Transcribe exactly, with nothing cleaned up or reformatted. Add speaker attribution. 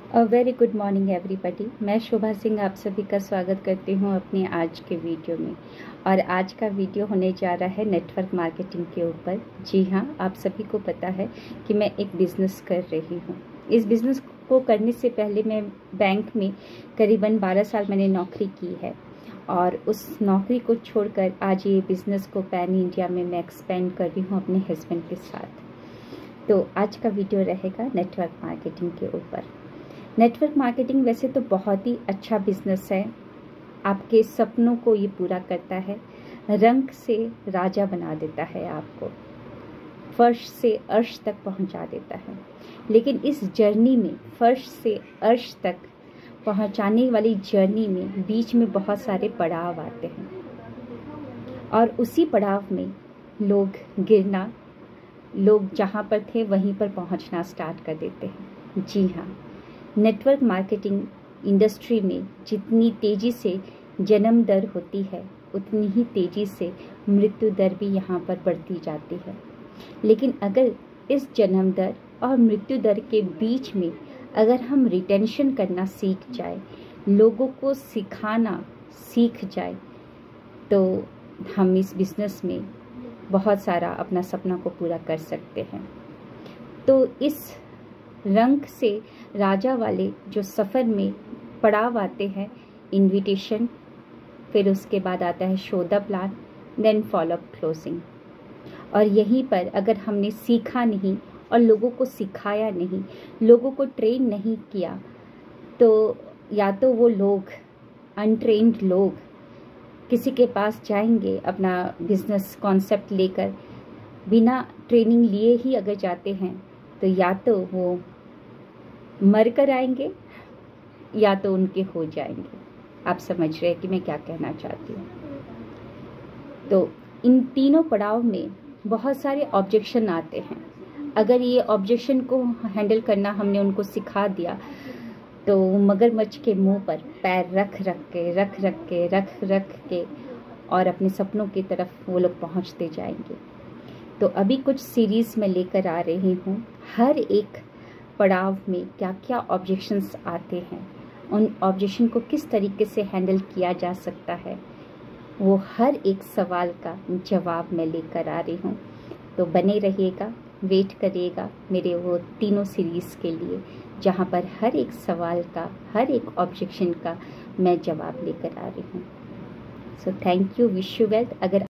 Speaker 1: अ very good morning everybody. मैं शोभा सिंह आप सभी का स्वागत करती हूं अपने आज के वीडियो में। और आज का वीडियो होने जा रहा है नेटवर्क मार्केटिंग के ऊपर। जी हाँ, आप सभी को पता है कि मैं एक बिज़नेस कर रही हूं। इस बिज़नेस को करने से पहले मैं बैंक में करीबन बारह साल मैंने नौकरी की है और उस नौकरी को छोड़कर आज ये बिज़नेस को पैन इंडिया में मैं एक्सपेंड कर रही हूँ अपने हस्बैंड के साथ। तो आज का वीडियो रहेगा नेटवर्क मार्केटिंग के ऊपर। नेटवर्क मार्केटिंग वैसे तो बहुत ही अच्छा बिजनेस है, आपके सपनों को ये पूरा करता है, रंग से राजा बना देता है, आपको फर्श से अर्श तक पहुंचा देता है। लेकिन इस जर्नी में फर्श से अर्श तक पहुंचाने वाली जर्नी में बीच में बहुत सारे पड़ाव आते हैं और उसी पड़ाव में लोग गिरना, लोग जहां पर थे वहीं पर पहुंचना स्टार्ट कर देते हैं। जी हाँ, नेटवर्क मार्केटिंग इंडस्ट्री में जितनी तेज़ी से जन्म दर होती है उतनी ही तेज़ी से मृत्यु दर भी यहाँ पर बढ़ती जाती है। लेकिन अगर इस जन्म दर और मृत्यु दर के बीच में अगर हम रिटेंशन करना सीख जाए, लोगों को सिखाना सीख जाए, तो हम इस बिज़नेस में बहुत सारा अपना सपना को पूरा कर सकते हैं। तो इस रंग से राजा वाले जो सफ़र में पड़ाव आते हैं, इनविटेशन, फिर उसके बाद आता है show the plan, then follow up closing. और यहीं पर अगर हमने सीखा नहीं और लोगों को सिखाया नहीं, लोगों को ट्रेन नहीं किया, तो या तो वो लोग अनट्रेन्ड लोग किसी के पास जाएंगे अपना बिजनेस कॉन्सेप्ट लेकर, बिना ट्रेनिंग लिए ही अगर जाते हैं तो या तो वो मर कर आएंगे या तो उनके हो जाएंगे। आप समझ रहे हैं कि मैं क्या कहना चाहती हूँ। तो इन तीनों पड़ाव में बहुत सारे ऑब्जेक्शन आते हैं। अगर ये ऑब्जेक्शन को हैंडल करना हमने उनको सिखा दिया तो मगरमच्छ के मुंह पर पैर रख रख के रख रख के रख रख के और अपने सपनों की तरफ वो लोग पहुँचते जाएंगे। तो अभी कुछ सीरीज़ में लेकर आ रही हूँ, हर एक पड़ाव में क्या क्या ऑब्जेक्शंस आते हैं, उन ऑब्जेक्शन को किस तरीके से हैंडल किया जा सकता है, वो हर एक सवाल का जवाब मैं लेकर आ रही हूँ। तो बने रहिएगा, वेट करिएगा मेरे वो तीनों सीरीज़ के लिए, जहाँ पर हर एक सवाल का, हर एक ऑब्जेक्शन का मैं जवाब लेकर आ रही हूँ। So thank you, wish you well. अगर